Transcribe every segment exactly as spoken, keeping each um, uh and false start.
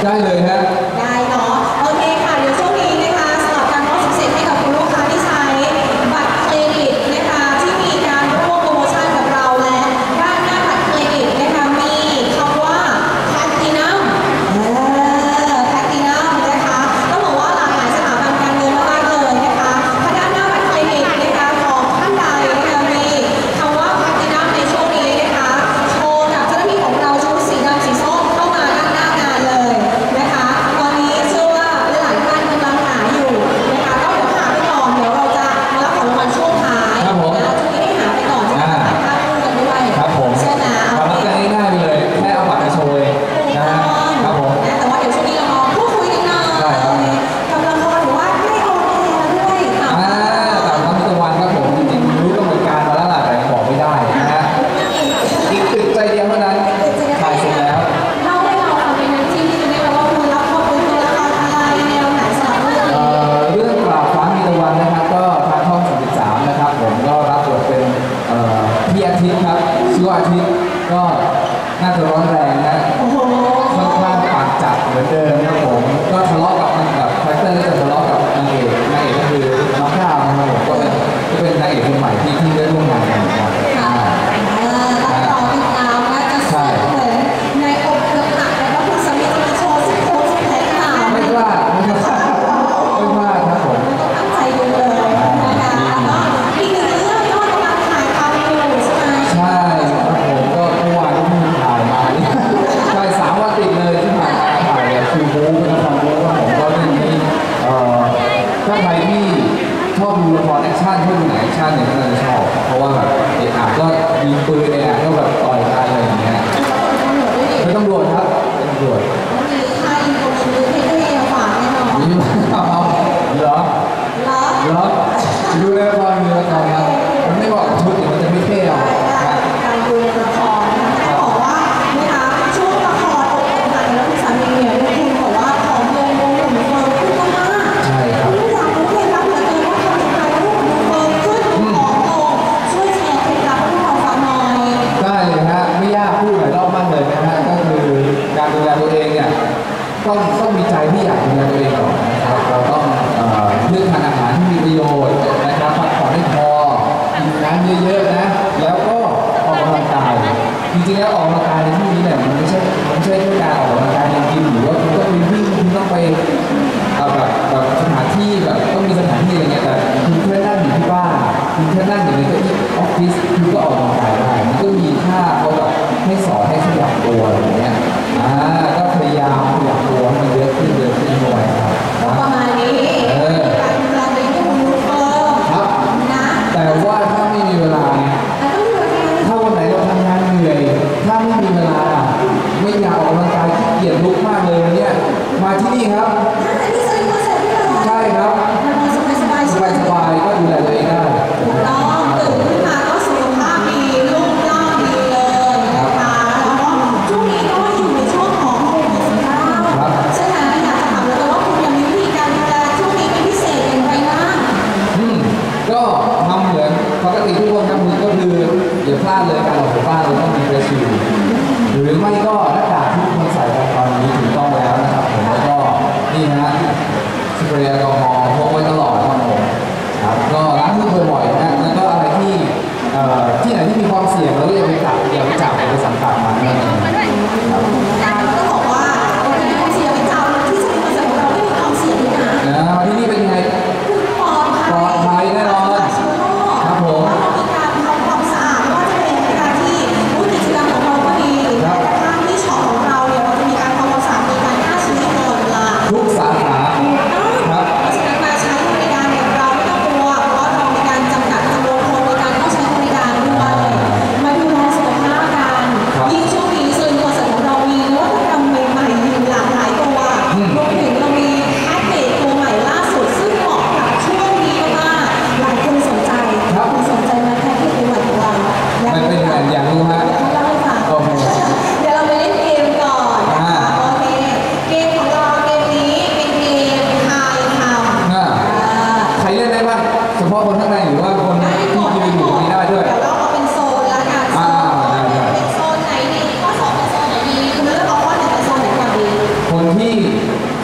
ได้เลยฮะได้เนาะโอเคค่ะเดี๋ยวช่วงนี้นะคะสำหรับการมอบสิทธิ์ให้กับคุณลูกค้าที่ใช้บัตรเครดิตนะคะที่มีการร่วมโปรโมชั่นกับเราและด้านหน้าบัตรเครดิตนะคะมีคำว่าแพลตินัมเออแพลตินัมนะคะต้องบอกว่าหลากหลายสถาบันการเงินมากๆเลยนะคะถ้าด้านหน้าบัตรเครดิตนะคะของท่านใดนะคะมีคำว่าแพลตินัมในช่วงนี้นะคะโชว์กับเจ้าหน้าที่ของเราชุดสีดำสีส้มเข้ามาด้านหน้างานเลยนะคะตอนนี้เชื่อว่าหลายท่านกำลังหาอยู่นะคะก็เดี๋ยวหาไปก่อนเดี๋ยวเราจะมารับของรางวัลช่วงท้ายนะช่วงนี้ให้หาไปก่อนจะถ่ายภาพคู่กันด้วยครับผมใช่ไหมทำกันง่ายๆไปเลยแค่เอาบัตรมาโชว์นะฮะครับผมแต่ว่าเดี๋ยวช่วงนี้เรามาพูดคุยกันหน่อยกับละครหรือว่าได้ออนแอร์ด้วยอ่าแต่ทำทุกวันครับผมจริงๆรู้กำหนดการมาแล้วล่ะแต่บอกไม่ได้นะฮะอีกตึกใจเดียวเท่านั้นถ่ายเสร็จแล้วเล่าให้เราฟังเป็นน้ำจิ้มที่จะได้ว่าคุณรับความรู้ตัวละครอะไรแนวไหนสำหรับเรื่องนี้เรื่องปราบฟ้ามีตะวันนะครับก็ทางช่องสามสิบสามนะครับผมก็รับบทเป็นพี่อาทิตย์ครับชื่ออาทิตย์ก็น่าจะร้อนแรงนะค่อนข้างปากจัดเหมือนเดิมนะผมก็ทะเลาะกับแบบคาแรคเตอร์จะทะเลาะกับนางเอกนางเอกก็คือน้องก้าวนะครับผมก็เป็นก็เป็นนางเอกคนใหม่ที่ที่ได้ร่วมงานกันครับค่ะเออต้องรอติดตามว่าจะสนุกเหมือนในอกเกือบหักแล้วก็คุณสามีจะมาโชว์ซิกโพสแพ็คหนาไม่พลาดไม่พลาดไม่พลาดครับผมต้องตั้งใจดูเลยนะคะแล้วก็อีกหนึ่งเรื่องก็กำลังถ่ายทำอยู่ใช่ไหมใช่ครับผมก็เมื่อวานก็เพิ่งถ่ายมาเนี่ยใช่สามวันติดเลยที่ผ่านมาถ่ายเนี่ยคิวบู๊เป็นละครบู๊ว่าผมก็เรื่องนี้เอ่อถ้าใครที่ชอบดูละครแอคชั่นชอบดูหนังแอคชั่นเนี่ยก็จะชอบเพราะว่าแบบเด็กอาจก็ยิงปืนเนี่ยก็แบบต่อยกันอะไรอย่างเงี้ยไม่ต้องโดนครับไม่ต้องโดนมีค่ายอินโฟมินิให้ได้ฝากแน่นอนมีเอาเหรอเหรอดูในละครดูละครครับมันไม่บอกชุดเดี๋ยวมันจะไม่เท่หรอกการดูละครนะคะบอกว่านะคะช่วงละครอกหักแล้วคุณสามีเนี่ยคุณบอกว่าของเงินวงหนุ่มเฟิร์มขึ้นมากใช่ครับไม่อยากรู้เคล็ดลับเหลือเกินว่าทำยังไงให้หนุ่มเฟิร์มขึ้นของโตช่วยแชร์เคล็ดลับให้เราฟังหน่อยได้เลยฮะไม่ยากพูดหลายรอบมากเลยนะฮะก็คือการดูแลตัวเองเนี่ยต้องต้องมีใจที่อยากดูแลตัวเองก่อนนะครับเราต้องเลือกทานอาหารที่มีประโยชน์นะครับพักผ่อนให้พอกินน้ำเยอะๆนะแล้วก็ออกกำลังกายจริงๆแล้วออกกำลังกายในที่นี้เนี่ยมันไม่ใช่มันไม่ใช่แค่การออกกำลังกายในกินหรือว่าคุณต้องไปวิ่งคุณต้องไปแบบแบบสถานที่แบบต้องมีสถานที่อะไรเงี้ยแต่คุณแค่นั่งอยู่ที่บ้านคุณแค่นั่งอยู่ในเก้าอี้ออฟฟิศคุณก็ออกกำลังกายได้มันก็มีท่าเขาแบบให้สอนให้ขยับตัวอะไรอย่างเงี้ยอ่าก็พยายามขยับตัวให้มันเยอะขึ้นเยอะขึ้นด้วยครับประมาณนี้การดูแลตัวเองให้คุณเฟิร์มครับนะแต่ว่าถ้าไม่มีเวลาถ้าวันไหนเราทำงานเหนื่อยถ้าไม่มีเวลาไม่อยากออกกำลังกายขี้เกียจลุกมากเลยเนี่ยมาที่นี่ครับใช่ครับสบายสบายสบายสบายก็ดูแลตัวเองได้ถูกต้องตื่นขึ้นมาก็สุขภาพดีรูปร่างดีเลยนะคะแล้วก็ช่วงนี้ก็อยู่ในช่วงของโควิดสิบเก้าใช่ไหมอยากจะถามเลยว่าคุณมีวิธีการดูแลช่วงนี้เป็นพิเศษอย่างไรบ้างอืมก็ทำเหมือนปกติทุกคนทำมือก็คืออย่าพลาดเลยการออกจากบ้านเราต้องมีเฟรชชิลหรือไม่ก็หน้ากากที่ทุกคนใส่ตอนนี้ถูกต้องแล้วนะครับผมแล้วก็นี่ฮะสเปรย์แอลกอฮอล์พกไว้ตลอดครับผมครับก็ล้างมือบ่อยๆนะแล้วก็อะไรที่ที่ไหนที่มีความเสี่ยงเราก็อย่าไปจับอย่าไปจับอย่าไปสัมผัสมันนั่นเองครับก็บอกว่าวันนี้ความเสี่ยงเป็นเจ้าที่จะมีคอนเสิร์ตของเราไม่มีความเสี่ยงด้วยนะนะที่นี่เป็นไงปลอดภัยปลอดภัยแน่นอนครับผมมีการทำความสะอาดว่าจะเป็นการที่ผู้กิจกรรมของเราก็ดีและทางที่ช็อปของเราเนี่ยเราจะมี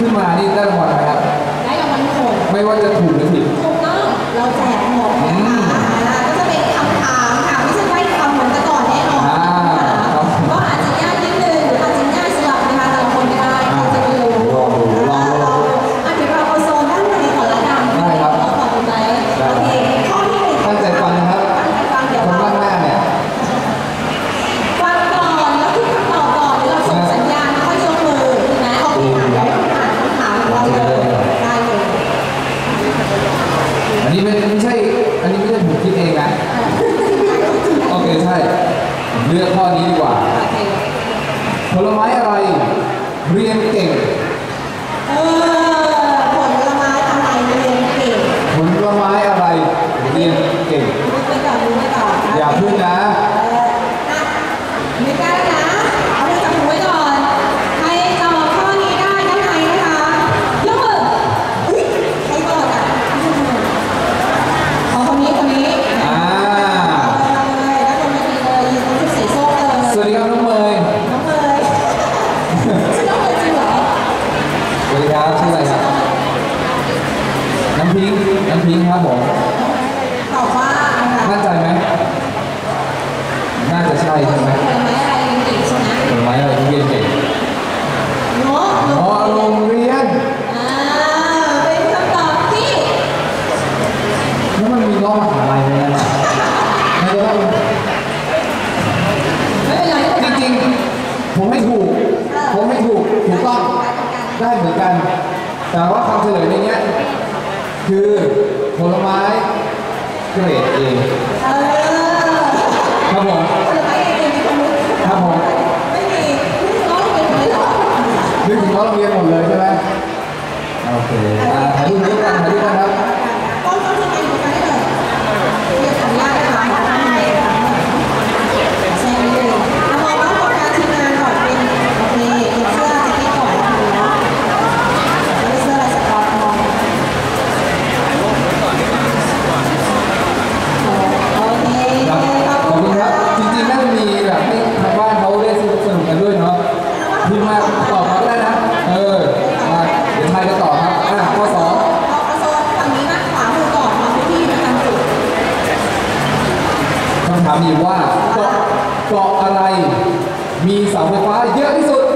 ขึ้นมานี่ได้รางวัลอะไรครับได้รางวัลหมดไม่ว่าจะถูกหรือผิดถูกต้องเราแจกหมดนะคะก็จะเป็นคำถามค่ะไม่ใช่ใบ้คำเหมือนแต่ก่อนแน่นอนก็อาจจะยากนิดนึงหรืออาจจะง่ายสลับนะคะแต่ละคนไม่ได้เราจะไม่รู้เราอาจจะเราเอาโซนด้านในก่อนละกันได้ครับเราตอบไหมโอเคข้อที่หนึ่งตั้งใจฟังนะครับคนบ้านหน้าเนี่ยฟังก่อนแล้วคิดคำตอบก่อนเราส่งสัญญาณค่อยยกมือถูกไหมโอเคค่ะเดี๋ยวถามคำถามเราเลยได้เลยอันนี้ไม่ไม่ใช่อันนี้ไม่ใช่ผมคิดเองนะโอเคใช่เลือกข้อนี้ดีกว่าผลไม้อะไรเรียนเก่งเออผลไม้อะไรเรียนเก่งผลไม้อะไรเรียนเก่งดูไปก่อนดูไปก่อนอย่าพึ่งนะไม่กล้านะเอาไปจับหูไว้ก่อนใครตอบข้อนี้ได้ด้านในนะคะยกมืออุ้ยใครก่อนอ่ะเอาคนนี้คนนี้อ่าแล้วคนนี้เลยยืนตรงที่ใส่โซ่เลยสวัสดีครับน้องเมย์น้องเมย์ชื่อน้องเมย์จริงเหรอสวัสดีครับชื่ออะไรครับน้ำพิงน้ำพิงครับผมตอบว่ามั่นใจไหมน่าจะใช่ใช่ไหมผลไม้อะไรเรียนเก่งใช่ไหมผลไม้อะไรที่เรียนเก่งเนาะอ๋อโรงเรียนอ่าเป็นคำตอบที่แล้วมันมีล้อมหาลัยไหมนะไม่ได้ไม่เป็นไรจริงๆผมไม่ถูกผมไม่ถูกถูกต้องได้เหมือนกันแต่ว่าคำเฉลยในนี้คือผลไม้เกรดเอครับผมครับผมไม่มีน้องเรียนเลยหรอนึกถึงน้องเรียนหมดเลยใช่ไหมโอเคถ่ายรูปถ่ายรูปกันถ่ายรูปกันครับต้องต้องทำงานอยู่กันได้เลยเรียนสัญญาณนะคะใช่เลยเอามองว่าของการทีมงานก่อนเป็นโอเคเป็นเสื้อแจ็คเก็ตก่อนดูเนาะแล้วเสื้อลายสก๊อตมองโอเคขอบคุณครับจริงๆน่าจะมีแบบให้ทางบ้านเขาได้สนุกสนุกกันด้วยเนาะพิมพ์มาตอบมาได้นะเออมาเดี๋ยวไทยจะตอบครับอ่ะข้อสองเอาโซนฝั่งนี้นะขวามือก่อนมาพื้นที่ประจำจุดคำถามอยู่ว่าเกาะเกาะอะไรมีเสาไฟฟ้าเยอะที่สุด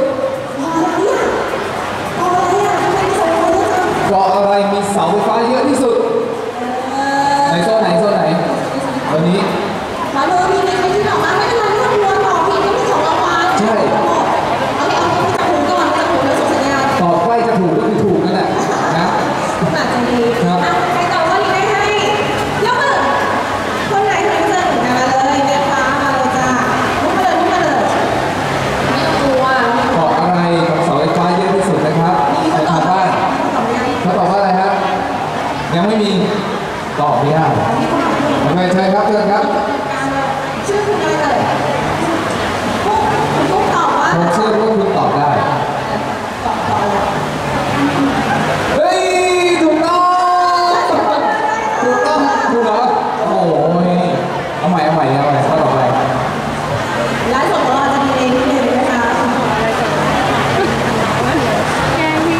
เกาะอะไรมีเสาไฟฟ้าเยอะที่สุดในโซนไหนโซนไหนวันนี้มาเลยมีในที่บอกว่าไม่เป็นไรไม่ต้องกลัวตอบผิดก็มีของรางวัลใช่เอาไปเอาไปจับหูก่อนจับหูแล้วส่งสัญญาณตอบใกล้จะถูกก็คือถูกนั่นแหละนะอาจจะดีใครตอบว่านี้ได้ให้ยกมือคนไหนคนไหนจะมาเลยเด็กฟ้ามาเลยจ้าลุกมาเลยลุกมาเลยไม่ต้องกลัวเกาะอะไรกับเสาไฟฟ้าเยอะที่สุดนะครับในทางบ้านเขาตอบว่าอะไรครับยังไม่มีตอบไม่ได้ทำไมใช่ครับเชิญครับชื่อคุณอะไรเลยพวกคุณพวกตอบว่าผมเชื่อว่าคุณตอบได้ตอบตอบเลยเฮ้ยถูกต้องถูกต้องถูกเหรอโอ้ยเอาใหม่เอาใหม่เอาใหม่ข้อต่อไปไลฟ์สดของเราจะมีเองนิดนึงนะคะแกพี่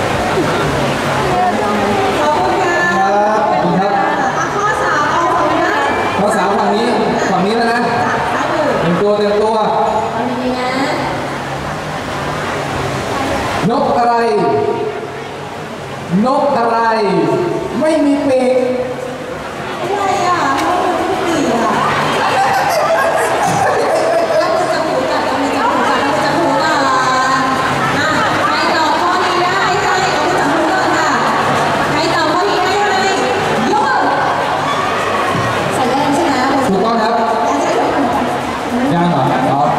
ขอบคุณค่ะขอบคุณครับข้อสามเอาฝั่งนี้ข้อสามฝั่งนี้ฝั่งนี้แล้วนะเต็มตัวเต็มตัวนกอะไรนกอะไรไม่มีปีกอะไรอ่ะไม่มีปีกอ่ะเราจะหูจัดเราจะหูจัดเราจะหูก่อนอ่ะใครตอบข้อนี้ได้ใช่เราจะหูก่อนค่ะใครตอบข้อนี้ได้ไหมยกใส่แรงใช่ไหมถูกต้องครับยังเหรออ๋อ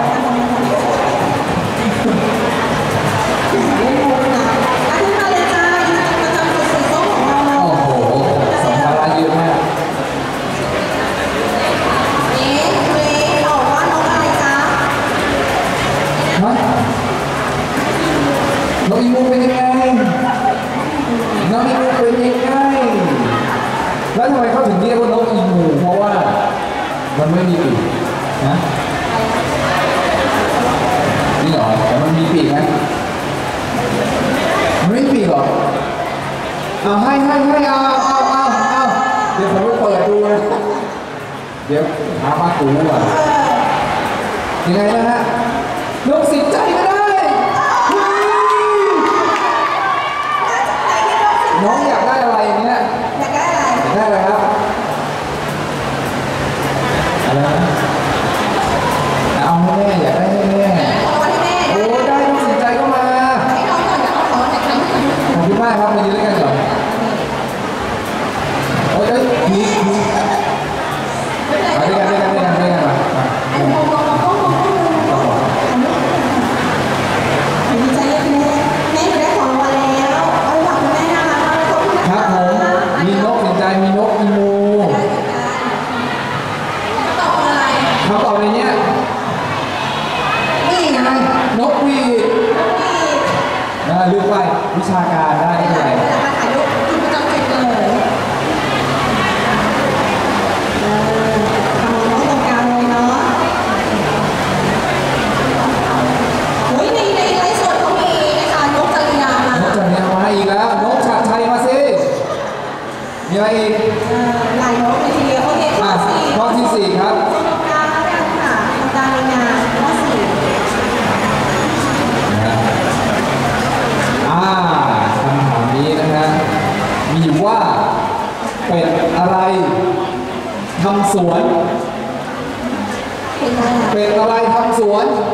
น้องอีมูเป็นยังไงน้องอีมูเป็นยังไงแล้วทำไมเขาถึงเรียกว่าน้องอีมูเพราะว่ามันไม่มีปีกนะนี่เหรอแต่มันมีปีกไหมมันไม่มีเอาให้ให้ให้เอาเอาเอาเอาเดี๋ยวผมไปเปิดดูนะเดี๋ยวหามากูก่อนยังไงนะฮะยกสิบใจก็ได้น้องอยากได้อะไรอย่างเงี้ยอยากได้อะไรอยากได้อะไรครับอะไรเอาให้แม่อยากได้ให้แม่โอ้ได้ยกสิบใจก็มาให้น้องก่อนเดี๋ยวเอาของจากทางนี้ขอบคุณมากครับมายืนด้วยกันก่อนโอ้ยนี่นี่มาด้วยกันด้วยกันด้วยกันด้วยกันมาดีใจแม่แม่ได้ของมาแล้วเอาฝากคุณแม่นะคะขอบคุณนะครับผมมีนกสนใจมีนกมีงูตอบอะไรคำตอบในเนี้ยนี่ไงนกหวีดนะเลือกไปวิชาการได้เท่าไหร่ถ่ายรูปคุณประจำจิตเลยเออทำน้องตรงกลางเลยเนาะโอ้ยในในไลฟ์สดเขามีนะคะนกจริยามานกจริยามาอีกแล้วนกฉัตรชัยมาสิมีอะไรอีกเออหลายนกเลยทีเดียวโอเคข้อสี่ข้อที่สี่ครับตรงกลางแล้วกันค่ะตรงกลางในงานข้อสี่อ่าคำถามนี้นะฮะมีว่าเป็นอะไรทำสวนเป็นอะไรเป็นอะไรทำสวน